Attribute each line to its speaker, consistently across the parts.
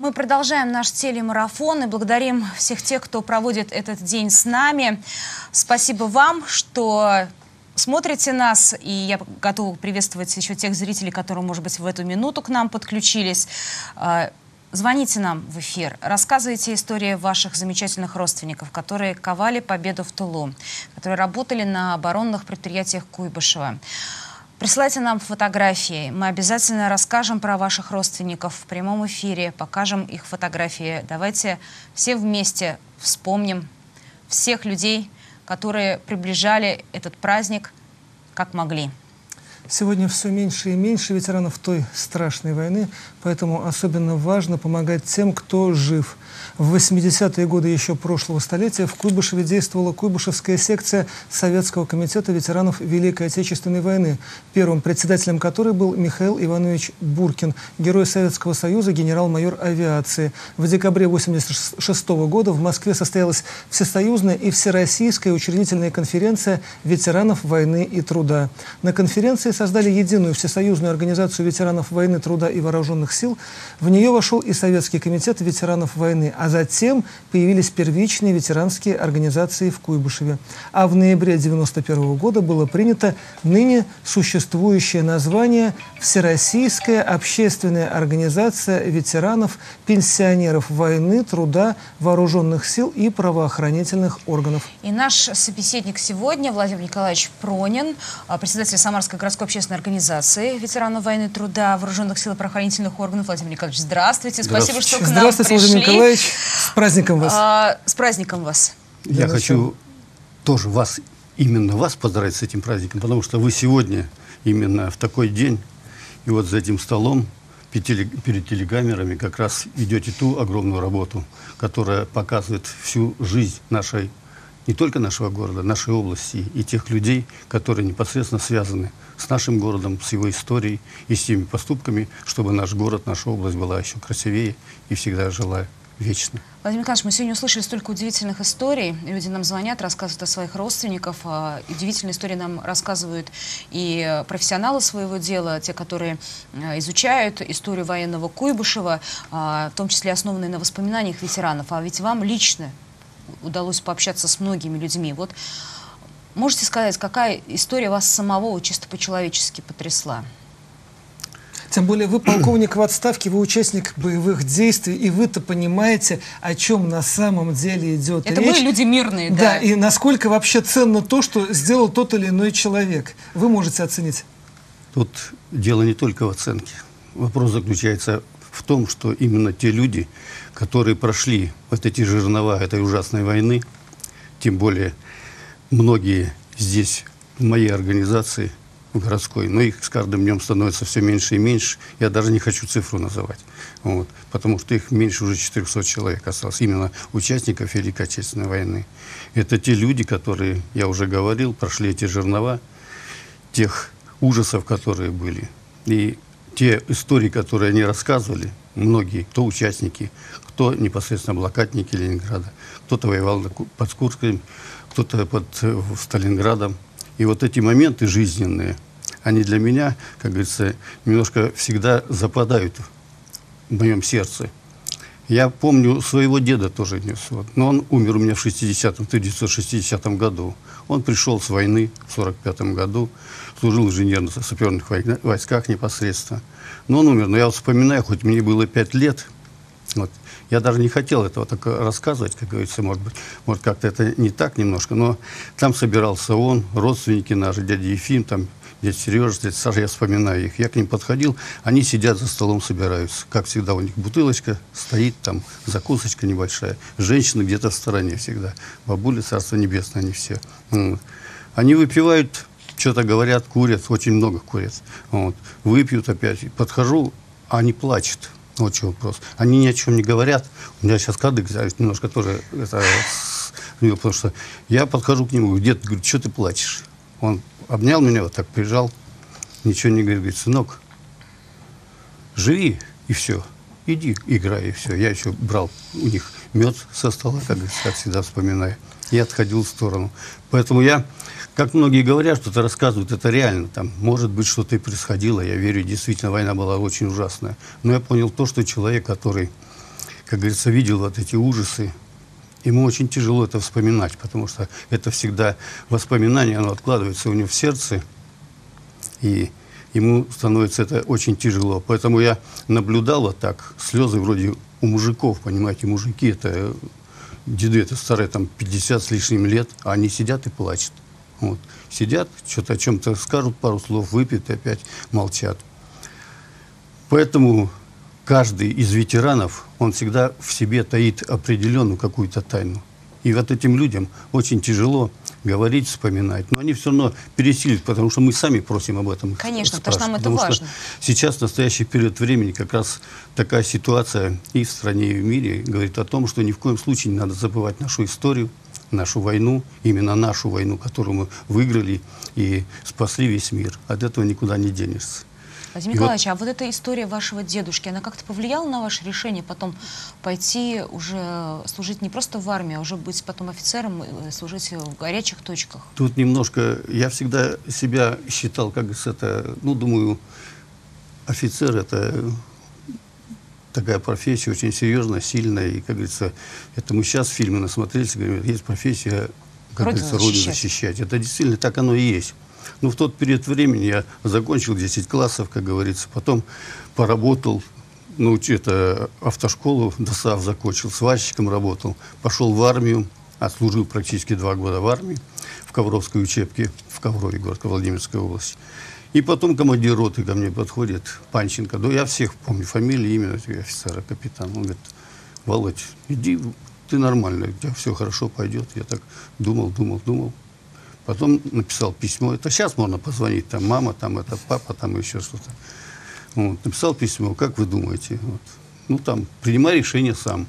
Speaker 1: Мы продолжаем наш телемарафон и благодарим всех тех, кто проводит этот день с нами. Спасибо вам, что смотрите нас, и я готова приветствовать еще тех зрителей, которые, может быть, в эту минуту к нам подключились. Звоните нам в эфир, рассказывайте истории ваших замечательных родственников, которые ковали победу в Тылу, которые работали на оборонных предприятиях Куйбышева. Присылайте нам фотографии, мы обязательно расскажем про ваших родственников в прямом эфире, покажем их фотографии. Давайте все вместе вспомним всех людей, которые приближали этот праздник как могли.
Speaker 2: Сегодня все меньше и меньше ветеранов той страшной войны, поэтому особенно важно помогать тем, кто жив. В 80-е годы еще прошлого столетия в Куйбышеве действовала Куйбышевская секция Советского комитета ветеранов Великой Отечественной войны, первым председателем которой был Михаил Иванович Буркин, герой Советского Союза, генерал-майор авиации. В декабре 1986 года в Москве состоялась Всесоюзная и Всероссийская учредительная конференция ветеранов войны и труда. На конференции создали единую всесоюзную организацию ветеранов войны, труда и вооруженных сил. В нее вошел и Советский комитет ветеранов войны, а затем появились первичные ветеранские организации в Куйбышеве. А в ноябре 1991 года было принято ныне существующее название Всероссийская общественная организация ветеранов, пенсионеров войны, труда, вооруженных сил и правоохранительных органов.
Speaker 1: И наш собеседник сегодня Владимир Николаевич Пронин, председатель Самарской городской общественной организации ветеранов войны, труда, вооруженных сил и правоохранительных органов. Владимир Николаевич, здравствуйте. Спасибо, что к нам
Speaker 2: Здравствуйте,
Speaker 1: пришли.
Speaker 2: Владимир Николаевич. С праздником вас.
Speaker 1: С праздником вас.
Speaker 3: Я хочу тоже именно вас поздравить с этим праздником, потому что вы сегодня именно в такой день и вот за этим столом перед телекамерами как раз ведете ту огромную работу, которая показывает всю жизнь нашей, не только нашего города, нашей области и тех людей, которые непосредственно связаны с нашим городом, с его историей и с теми поступками, чтобы наш город, наша область была еще красивее и всегда жила вечно.
Speaker 1: Владимир Николаевич, мы сегодня услышали столько удивительных историй. Люди нам звонят, рассказывают о своих родственниках. Удивительные истории нам рассказывают и профессионалы своего дела, те, которые изучают историю военного Куйбышева, в том числе основанные на воспоминаниях ветеранов. А ведь вам лично удалось пообщаться с многими людьми. Вот можете сказать, какая история вас самого чисто по-человечески потрясла?
Speaker 2: Тем более вы полковник в отставке, вы участник боевых действий, и вы-то понимаете, о чем на самом деле идет речь.
Speaker 1: Это мы люди мирные, да.
Speaker 2: Да, и насколько вообще ценно то, что сделал тот или иной человек. Вы можете оценить?
Speaker 3: Тут дело не только в оценке. Вопрос заключается в том, что именно те люди, которые прошли вот эти жернова этой ужасной войны, тем более многие здесь, в моей организации, в городской, но их с каждым днем становится все меньше и меньше. Я даже не хочу цифру называть, вот, потому что их меньше уже 400 человек осталось, именно участников Великой Отечественной войны. Это те люди, которые, я уже говорил, прошли эти жернова, тех ужасов, которые были. И те истории, которые они рассказывали, многие, кто участники, кто непосредственно блокадники Ленинграда, кто-то воевал под Курском, кто-то под Сталинградом. И вот эти моменты жизненные, они для меня, как говорится, немножко всегда западают в моем сердце. Я помню своего деда тоже нес, но он умер у меня в 1960 году. Он пришел с войны в 1945 году, служил в инженерно-саперных войсках непосредственно. Но он умер, но я вот вспоминаю, хоть мне было 5 лет, вот, я даже не хотел этого так рассказывать, как говорится, может как-то это не так немножко, но там собирался он, родственники наши, дядя Ефим, там, дядя Сережа, дядя Саша, я вспоминаю их. Я к ним подходил, они сидят за столом, собираются. Как всегда, у них бутылочка стоит, там, закусочка небольшая. Женщины где-то в стороне всегда. Бабули, царство небесное, они все. Они выпивают, что-то говорят, курят, очень много курят. Вот. Выпьют опять. Подхожу, а они плачут. Вот что вопрос. Они ни о чем не говорят. У меня сейчас кадык немножко тоже, потому что я подхожу к нему, дед, говорит, что ты плачешь? Он обнял меня, вот так прижал, ничего не говорит, сынок, живи, и все, иди, играй, и все. Я еще брал у них мед со стола, как всегда вспоминаю, и отходил в сторону. Поэтому я, как многие говорят, что-то рассказывают, это реально, там, может быть, что-то и происходило, я верю, действительно, война была очень ужасная. Но я понял то, что человек, который как говорится, видел вот эти ужасы. Ему очень тяжело это вспоминать, потому что это всегда воспоминание, оно откладывается у него в сердце, и ему становится это очень тяжело. Поэтому я наблюдал вот так, слезы вроде у мужиков, понимаете, мужики, это деды, это старые, там, 50 с лишним лет, а они сидят и плачут. Вот. Сидят, что-то о чем-то скажут, пару слов, выпьют и опять молчат. Поэтому каждый из ветеранов, он всегда в себе таит определенную какую-то тайну. И вот этим людям очень тяжело говорить, вспоминать. Но они все равно пересилят, потому что мы сами просим об этом.
Speaker 1: Конечно, потому что нам это
Speaker 3: потому
Speaker 1: важно.
Speaker 3: Что сейчас, в настоящий период времени, как раз такая ситуация и в стране, и в мире говорит о том, что ни в коем случае не надо забывать нашу историю, нашу войну, именно нашу войну, которую мы выиграли и спасли весь мир. От этого никуда не денешься.
Speaker 1: Владимир Николаевич, а вот эта история вашего дедушки, она как-то повлияла на ваше решение потом пойти уже служить не просто в армии, а уже быть потом офицером и служить в горячих точках?
Speaker 3: Тут немножко, я всегда себя считал, как это, ну, думаю, офицер — это такая профессия очень серьезная, сильная, и, как говорится, это мы сейчас фильмы насмотрелись, говорим, есть профессия, как говорится, Родину защищать. Это действительно так оно и есть. Но в тот период времени я закончил 10 классов, как говорится, потом поработал, ну, это автошколу ДОСААФ закончил, сварщиком работал, пошел в армию, отслужил практически 2 года в армии, в Ковровской учебке, в Коврове, город Владимирской области. И потом командир роты ко мне подходит, Панченко, да я всех помню, фамилии, имя офицера, капитана. Он говорит: Володь, иди, ты нормально, у тебя все хорошо пойдет. Я так думал. Потом написал письмо. Это сейчас можно позвонить, там мама, там это папа, там еще что-то. Вот. Написал письмо, как вы думаете? Вот. Ну там, принимай решение сам.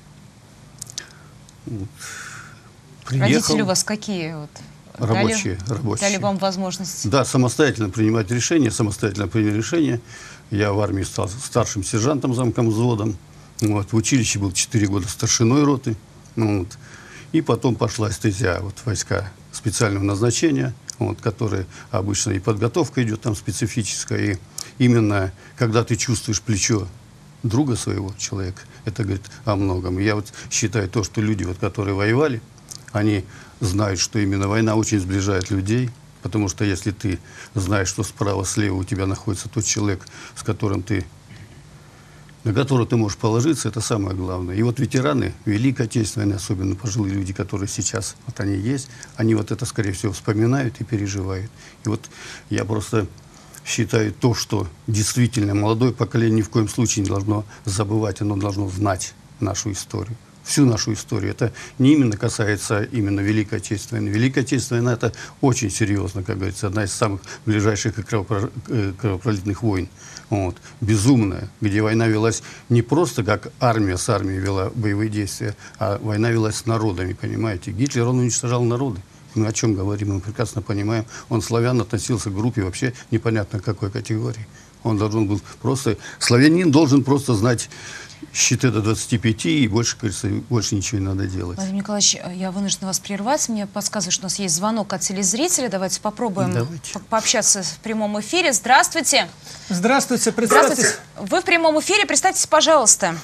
Speaker 3: Вот.
Speaker 1: Родители у вас какие? Вот,
Speaker 3: рабочие.
Speaker 1: Дали вам возможность?
Speaker 3: Да, самостоятельно принимать решения, самостоятельно приняли решение. Я в армии стал старшим сержантом, замком взводом. Вот. В училище был 4 года старшиной роты. Вот. И потом пошла стезя, вот, войска специального назначения, вот, которые обычно и подготовка идет там специфическая. И именно когда ты чувствуешь плечо друга своего человека, это говорит о многом. И я вот считаю то, что люди, вот, которые воевали, они знают, что именно война очень сближает людей, потому что если ты знаешь, что справа-слева у тебя находится тот человек, с которым ты, на которого ты можешь положиться, это самое главное. И вот ветераны Великой Отечественной войны, особенно пожилые люди, которые сейчас, вот они есть, они вот это, скорее всего, вспоминают и переживают. И вот я просто считаю то, что действительно молодое поколение ни в коем случае не должно забывать, оно должно знать нашу историю. Всю нашу историю. Это не именно касается именно Великой Отечественной войны. Великая Отечественная война — это очень серьезно, как говорится, одна из самых ближайших и кровопролитных войн. Вот. Безумная, где война велась не просто как армия с армией вела боевые действия, а война велась с народами, понимаете. Гитлер, он уничтожал народы. Мы о чем говорим, мы прекрасно понимаем. Он славян относился к группе вообще непонятно какой категории. Он должен был просто... Славянин должен просто знать счеты до 25, и больше, кажется, больше ничего не надо делать.
Speaker 1: Владимир Николаевич, я вынуждена вас прервать. Мне подсказывают, что у нас есть звонок от телезрителя. Давайте попробуем пообщаться в прямом эфире. Здравствуйте.
Speaker 2: Здравствуйте, представьтесь.
Speaker 1: Здравствуйте. Вы в прямом эфире. Представьтесь, пожалуйста.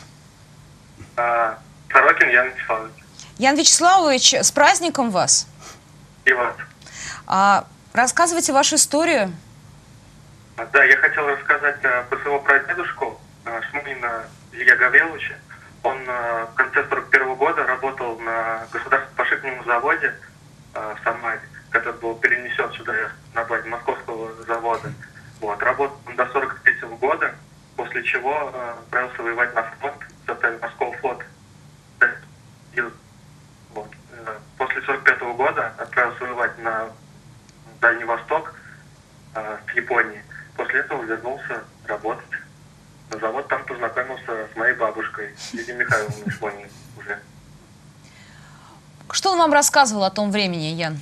Speaker 4: Сорокин Ян Вячеславович.
Speaker 1: Ян Вячеславович, с праздником вас.
Speaker 4: И вас.
Speaker 1: Рассказывайте вашу историю.
Speaker 4: Да, я хотел рассказать про своего прадедушку Шмунина Илья Гавриловича. Он в конце 41 года работал на государственном пошивном заводе в Самаре, который был перенесен сюда на базе московского завода. Вот. Работал он до 43 года, после чего отправился воевать на флот, в состав морского флота. Вот. После 45 года отправился воевать на Дальний Восток, в Японии. После этого вернулся работать на завод, там познакомился с моей бабушкой, Лидией Михайловной Шмониной уже.
Speaker 1: Что он вам рассказывал о том времени, Ян?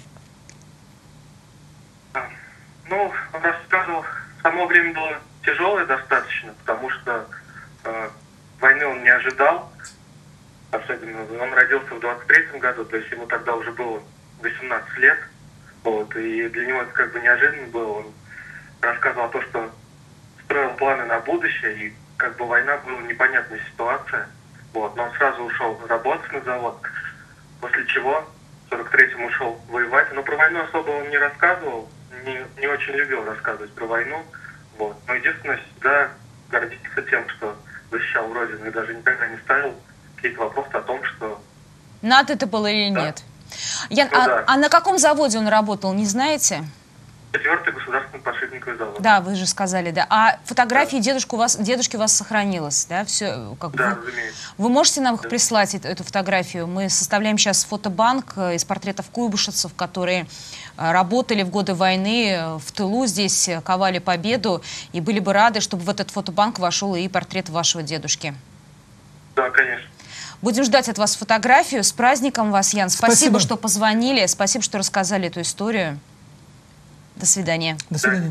Speaker 4: Ну, он рассказывал, само время было тяжелое достаточно, потому что войны он не ожидал. Особенно он родился в 23-м году, то есть ему тогда уже было 18 лет. Вот, и для него это как бы неожиданно было. Он рассказывал то, что строил планы на будущее, и как бы война была непонятная ситуация. Вот. Но он сразу ушел работать на завод, после чего в 43-м ушел воевать. Но про войну особо он не рассказывал, не очень любил рассказывать про войну. Вот. Но единственное, всегда гордится тем, что защищал Родину, и даже никогда не ставил какие-то вопросы о том, что...
Speaker 1: НАТО это было или
Speaker 4: Да.
Speaker 1: нет? Ян,
Speaker 4: Ну да.
Speaker 1: а на каком заводе он работал, не знаете?
Speaker 4: 4-й государственный подшипниковый завод.
Speaker 1: Да, вы же сказали, да. А фотографии дедушки у вас сохранилась, да? Все, как
Speaker 4: Да,
Speaker 1: бы.
Speaker 4: разумеется.
Speaker 1: Вы можете нам их прислать, эту фотографию? Мы составляем сейчас фотобанк из портретов куйбышевцев, которые работали в годы войны в тылу, здесь ковали победу, и были бы рады, чтобы в этот фотобанк вошел и портрет вашего дедушки.
Speaker 4: Да, конечно.
Speaker 1: Будем ждать от вас фотографию. С праздником вас, Ян. Спасибо,
Speaker 2: Спасибо.
Speaker 1: что позвонили, спасибо, что рассказали эту историю. До свидания.
Speaker 2: До свидания.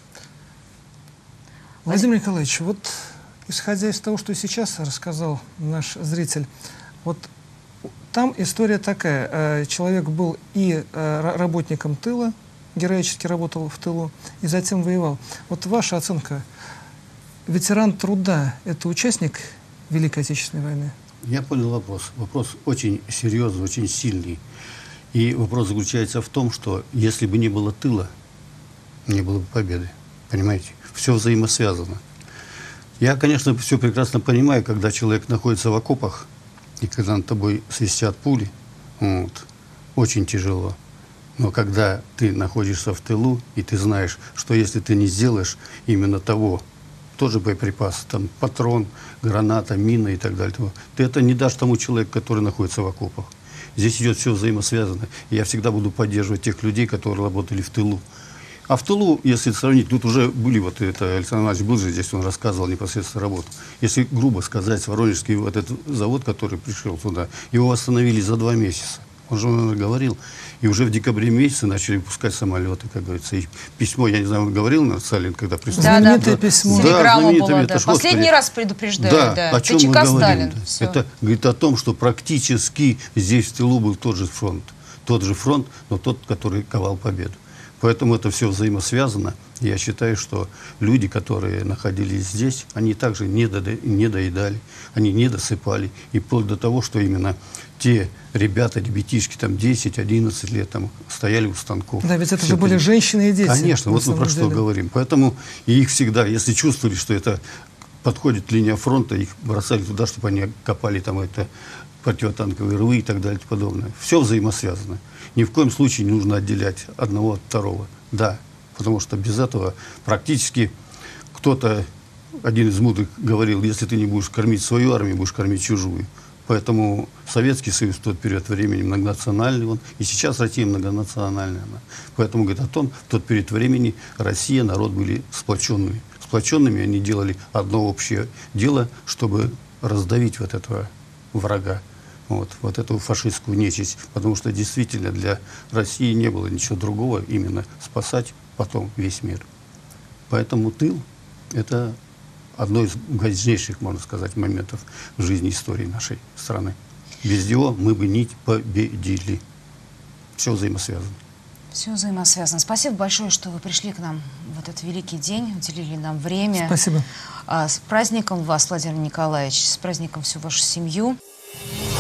Speaker 2: Владимир Николаевич, вот исходя из того, что сейчас рассказал наш зритель, вот там история такая. Человек был и работником тыла, героически работал в тылу, и затем воевал. Вот ваша оценка. Ветеран труда – это участник Великой Отечественной войны?
Speaker 3: Я понял вопрос. Вопрос очень серьезный, очень сильный. И вопрос заключается в том, что если бы не было тыла, не было бы победы. Понимаете? Все взаимосвязано. Я, конечно, все прекрасно понимаю, когда человек находится в окопах, и когда над тобой свистят пули, вот, очень тяжело. Но когда ты находишься в тылу, и ты знаешь, что если ты не сделаешь именно того, тоже боеприпасы, там патрон, граната, мина и так далее, ты это не дашь тому человеку, который находится в окопах. Здесь идет все взаимосвязано. И я всегда буду поддерживать тех людей, которые работали в тылу. А в тылу, если сравнить, тут уже были, вот это Александр Иванович был же здесь, он рассказывал непосредственно работу. Если грубо сказать, Воронежский вот этот завод, который пришел туда, его восстановили за 2 месяца. Он же говорил. И уже в декабре месяце начали выпускать самолеты, как говорится. И письмо, я не знаю, он говорил на Сталин, когда пришел.
Speaker 1: Да,
Speaker 2: Знаменитое письмо.
Speaker 1: Телеграмма
Speaker 3: знаменитое,
Speaker 1: была,
Speaker 3: это
Speaker 1: да.
Speaker 3: ж,
Speaker 1: Последний
Speaker 3: Господи.
Speaker 1: раз предупреждаю, да.
Speaker 3: О чем мы
Speaker 1: ТЧК
Speaker 3: говорим?
Speaker 1: Сталин.
Speaker 3: Да.
Speaker 1: Всё.
Speaker 3: Это говорит о том, что практически здесь в тылу был тот же фронт. Тот же фронт, но тот, который ковал победу. Поэтому это все взаимосвязано. Я считаю, что люди, которые находились здесь, они также не доедали, они не досыпали. И вплоть до того, что именно те ребята, ребятишки, там 10-11 лет, там стояли у станков.
Speaker 2: Да, ведь это
Speaker 3: Всё
Speaker 2: же были
Speaker 3: это-
Speaker 2: женщины и дети.
Speaker 3: Конечно,
Speaker 2: на
Speaker 3: вот мы про
Speaker 2: самом
Speaker 3: что
Speaker 2: деле.
Speaker 3: говорим. Поэтому и их всегда, если чувствовали, что это подходит линия фронта, их бросали туда, чтобы они копали там это противотанковые рвы и так далее и подобное. Все взаимосвязано. Ни в коем случае не нужно отделять одного от второго. Да, потому что без этого практически кто-то, один из мудрых говорил, если ты не будешь кормить свою армию, будешь кормить чужую. Поэтому Советский Союз в тот период времени многонациональный он, и сейчас Россия многонациональная. Она. Поэтому говорит о том, в тот период времени Россия, народ были сплоченными. Сплоченными они делали одно общее дело, чтобы раздавить вот этого врага. Вот эту фашистскую нечисть, потому что действительно для России не было ничего другого, именно спасать потом весь мир. Поэтому тыл – это одно из важнейших, можно сказать, моментов в жизни истории нашей страны. Без него мы бы не победили. Все взаимосвязано.
Speaker 1: Все взаимосвязано. Спасибо большое, что вы пришли к нам в этот великий день, уделили нам время.
Speaker 2: Спасибо.
Speaker 1: С праздником вас, Владимир Николаевич, с праздником всю вашу семью.